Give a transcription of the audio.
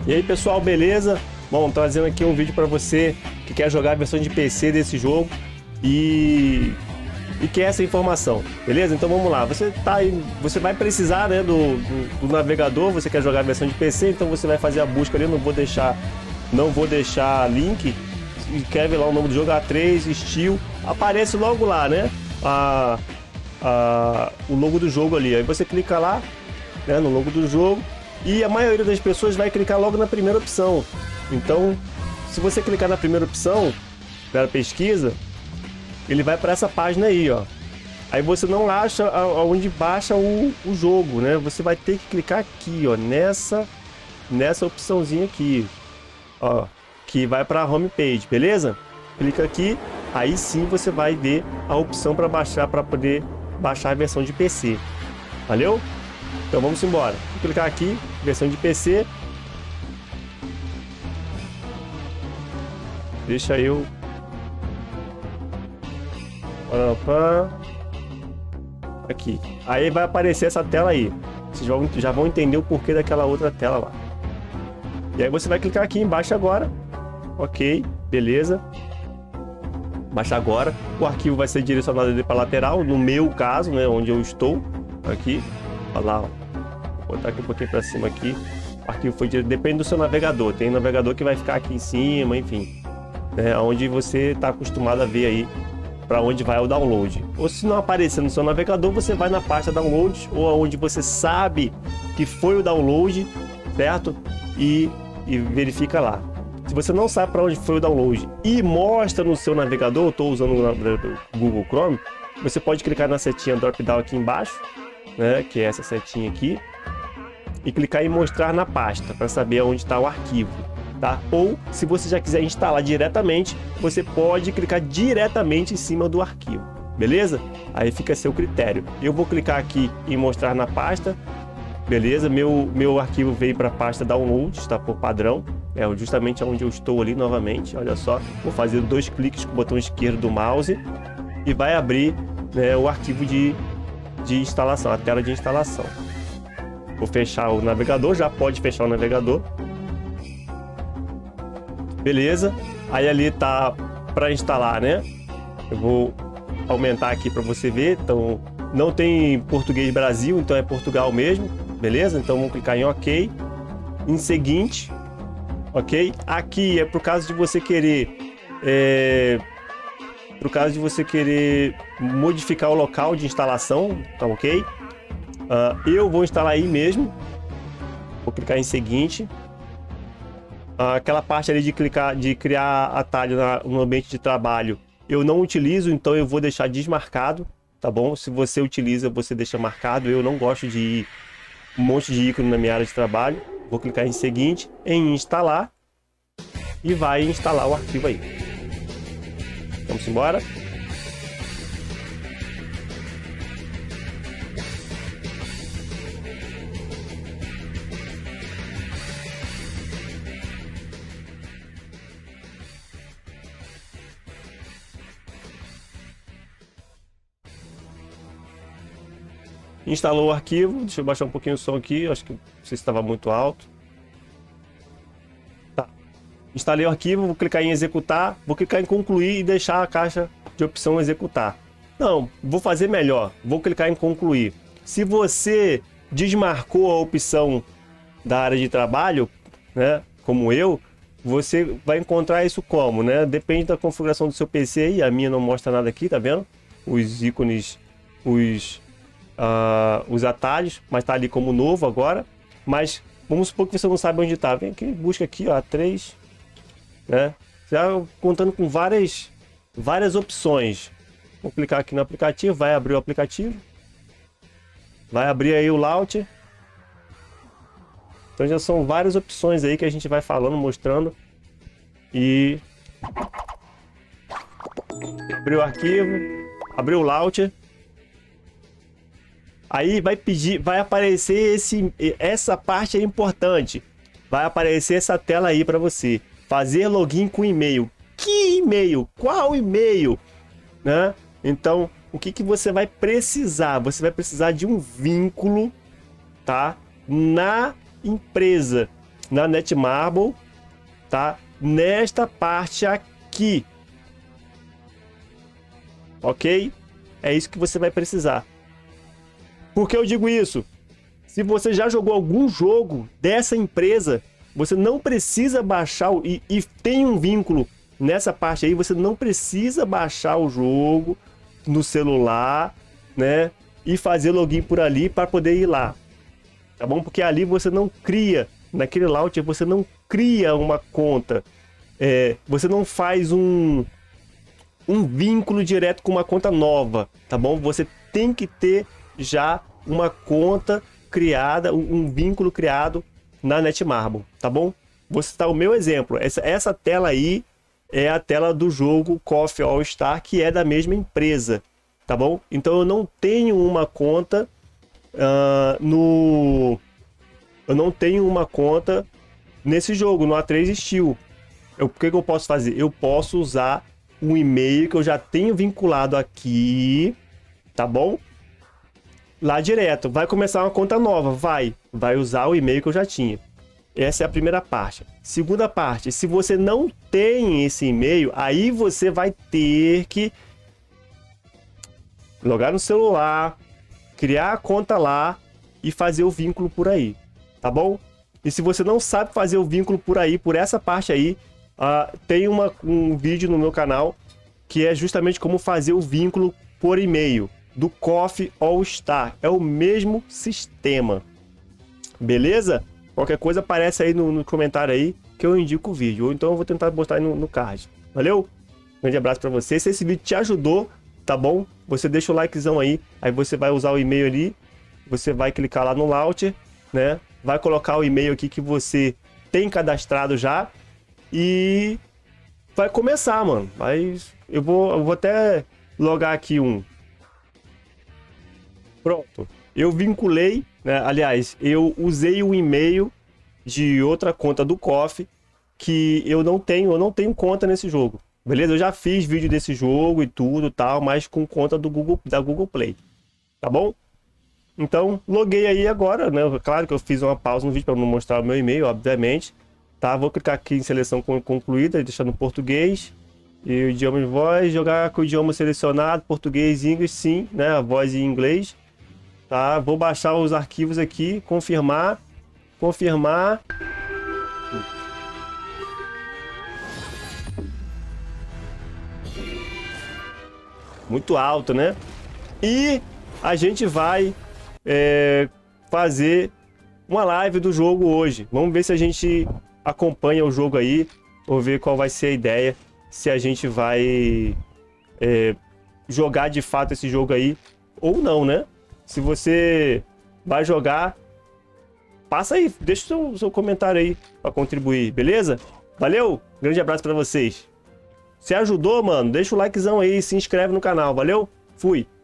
E aí pessoal, beleza? Bom, trazendo aqui um vídeo para você que quer jogar a versão de PC desse jogo e quer essa informação, beleza? Então vamos lá, você vai precisar, né, do navegador, você quer jogar a versão de PC, então você vai fazer a busca ali, eu não vou deixar link, escreve lá o nome do jogo, A3, Steel, aparece logo lá, né, o logo do jogo ali, aí você clica lá, né, no logo do jogo, e a maioria das pessoas vai clicar logo na primeira opção. Então, se você clicar na primeira opção da pesquisa, ele vai para essa página aí, ó. Aí você não acha onde baixa o jogo, né? Você vai ter que clicar aqui, ó, nessa opçãozinha aqui, ó, que vai para a homepage, beleza? Clica aqui, aí sim você vai ver a opção para baixar, para poder baixar a versão de PC. Valeu? Então vamos embora. Vou clicar aqui, versão de PC. Deixa eu... Aqui. Aí vai aparecer essa tela aí. Vocês já vão entender o porquê daquela outra tela lá. E aí você vai clicar aqui em baixa agora. Ok, beleza. Baixa agora. O arquivo vai ser direcionado ali para a lateral, no meu caso, né, onde eu estou. Aqui. Olha lá, ó. Vou botar aqui um pouquinho para cima aqui. O arquivo foi direto. Depende do seu navegador. Tem navegador que vai ficar aqui em cima, enfim. Onde você está acostumado a ver aí para onde vai o download. Ou se não aparecer no seu navegador, você vai na pasta download, ou aonde você sabe que foi o download, certo? E verifica lá. Se você não sabe para onde foi o download e mostra no seu navegador, estou usando o Google Chrome, você pode clicar na setinha drop down aqui embaixo, né, que é essa setinha aqui, e clicar em mostrar na pasta para saber onde está o arquivo. Tá? Ou se você já quiser instalar diretamente, você pode clicar diretamente em cima do arquivo, beleza? Aí fica a seu critério. Eu vou clicar aqui em mostrar na pasta, beleza? Meu arquivo veio para a pasta download, está por padrão, é justamente onde eu estou ali novamente. Olha só, vou fazer 2 cliques com o botão esquerdo do mouse e vai abrir, né, o arquivo de instalação, a tela de instalação. Vou fechar o navegador, já pode fechar o navegador. Beleza, aí ali tá para instalar, né? Eu vou aumentar aqui para você ver. Então não tem português Brasil, então é Portugal mesmo, beleza? Então vamos clicar em OK, em seguinte, ok? Aqui é por caso de você querer modificar o local de instalação, tá ok? Eu vou instalar aí mesmo. Vou clicar em seguinte. Aquela parte ali de criar atalho no ambiente de trabalho eu não utilizo, então eu vou deixar desmarcado, tá bom? Se você utiliza, você deixa marcado. Eu não gosto de um monte de ícone na minha área de trabalho. Vou clicar em seguinte, em instalar, e vai instalar o arquivo aí. Vamos embora. Instalou o arquivo, deixa eu baixar um pouquinho o som aqui, acho que não sei se estava muito alto. Tá. Instalei o arquivo, vou clicar em executar, vou clicar em concluir e deixar a caixa de opção executar. Não, vou fazer melhor, vou clicar em concluir. Se você desmarcou a opção da área de trabalho, né, como eu, você vai encontrar isso como, né? Depende da configuração do seu PC aí, a minha não mostra nada aqui, tá vendo? Os ícones, os atalhos, mas tá ali como novo agora. Mas vamos supor que você não sabe onde tá. Vem aqui, busca aqui, ó, A3, né? Já contando com várias opções. Vou clicar aqui no aplicativo, vai abrir o aplicativo. Vai abrir aí o launcher. Então já são várias opções aí que a gente vai falando, mostrando. E abriu o arquivo, abriu o launcher. Aí vai aparecer essa parte é importante. Vai aparecer essa tela aí para você. Fazer login com e-mail. Que e-mail? Qual e-mail? Né? Então, o que você vai precisar? Você vai precisar de um vínculo, tá? Na empresa. na Netmarble, tá? Nesta parte aqui. Ok? É isso que você vai precisar. Por que eu digo isso? Se você já jogou algum jogo dessa empresa, você não precisa baixar e tem um vínculo nessa parte aí, você não precisa baixar o jogo no celular, né? E fazer login por ali para poder ir lá. Tá bom? Porque ali você não cria, naquele launcher você não cria uma conta. Você não faz um vínculo direto com uma conta nova, tá bom? Você tem que ter já uma conta criada, um vínculo criado na Netmarble, tá bom? Vou citar o meu exemplo. Essa tela aí é a tela do jogo KOF All Star, que é da mesma empresa, tá bom? Então eu não tenho uma conta eu não tenho uma conta nesse jogo, no A3 Steel. O que eu posso fazer? Eu posso usar um e-mail que eu já tenho vinculado aqui, tá bom? Lá direto. Vai começar uma conta nova, vai usar o e-mail que eu já tinha. Essa é a primeira parte. Segunda parte, se você não tem esse e-mail, aí você vai ter que logar no celular, criar a conta lá e fazer o vínculo por aí, tá bom? E se você não sabe fazer o vínculo por aí, por essa parte aí, tem um vídeo no meu canal que é justamente como fazer o vínculo por e-mail do KOF All Star. É o mesmo sistema, beleza? Qualquer coisa aparece aí no comentário aí que eu indico o vídeo, ou então eu vou tentar botar aí no card. Valeu? Grande abraço para você. Se esse vídeo te ajudou, tá bom? Você deixa o likezão aí você vai usar o e-mail ali, você vai clicar lá no launcher, né? Vai colocar o e-mail aqui que você tem cadastrado já e vai começar, mano. Mas eu vou até logar aqui um. Pronto. Eu vinculei, né? Aliás, eu usei o e-mail de outra conta do KOF que eu não tenho conta nesse jogo. Beleza? Eu já fiz vídeo desse jogo e tudo, tal, mas com conta da Google Play. Tá bom? Então, loguei aí agora, né? Claro que eu fiz uma pausa no vídeo para não mostrar o meu e-mail, obviamente. Tá? Vou clicar aqui em seleção concluída, deixar no português. E o idioma de voz, jogar com o idioma selecionado, português e inglês, sim, né? A voz em inglês. Tá? Vou baixar os arquivos aqui, confirmar. Muito alto, né? E a gente vai fazer uma live do jogo hoje. Vamos ver se a gente acompanha o jogo aí. Vou ver qual vai ser a ideia. Se a gente vai jogar de fato esse jogo aí ou não, né? Se você vai jogar, passa aí, deixa o seu comentário aí para contribuir, beleza? Valeu, grande abraço para vocês. Se ajudou, mano, deixa o likezão aí, se inscreve no canal, valeu? Fui!